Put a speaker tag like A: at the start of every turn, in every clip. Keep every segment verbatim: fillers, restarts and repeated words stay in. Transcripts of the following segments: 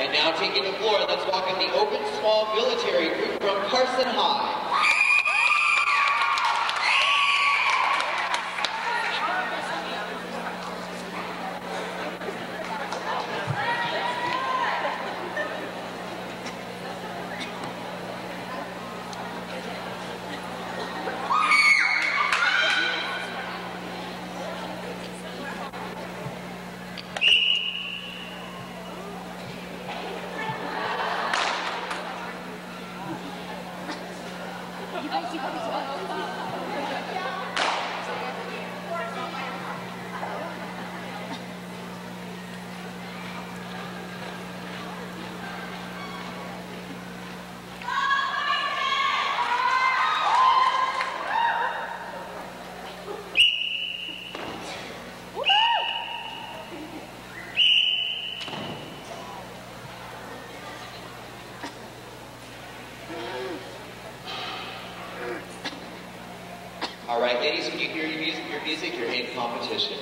A: And now taking the floor, let's welcome the open small military group from Carson High. All right, ladies, when you hear your music, your music, you're in competition.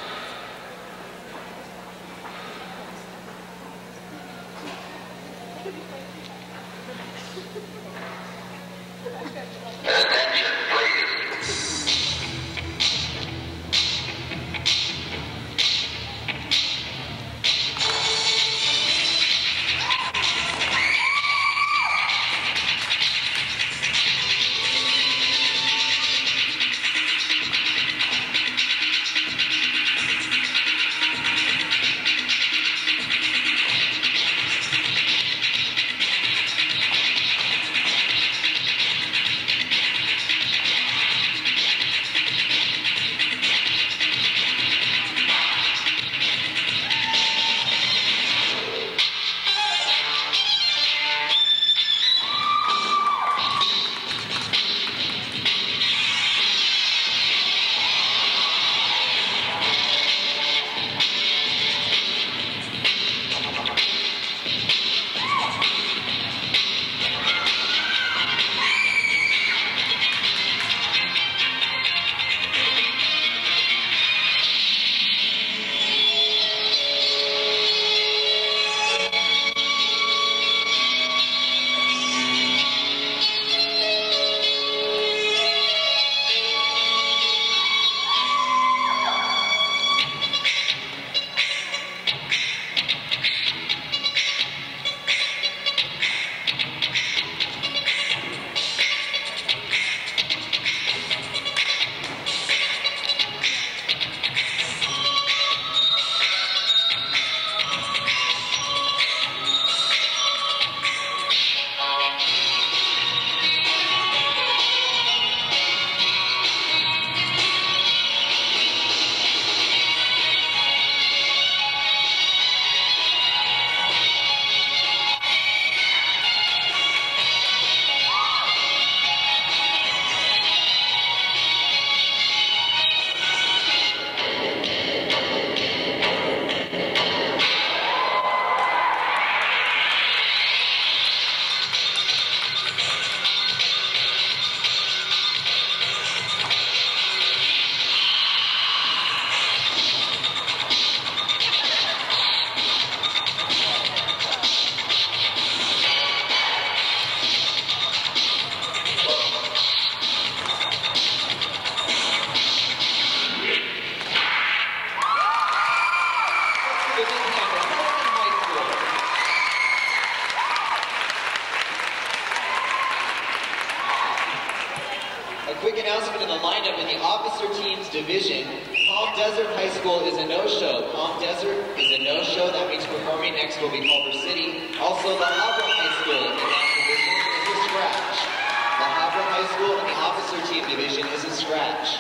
A: A quick announcement in the lineup in the officer team's division. Palm Desert High School is a no-show. Palm Desert is a no-show. That means performing next will be Culver City. Also, La Habra High School in that division is a scratch. La Habra High School in the officer team division is a scratch.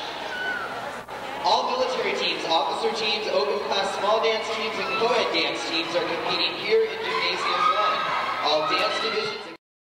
A: All military teams, officer teams, open class small dance teams, and co-ed dance teams are competing here in Gymnasium one. All dance divisions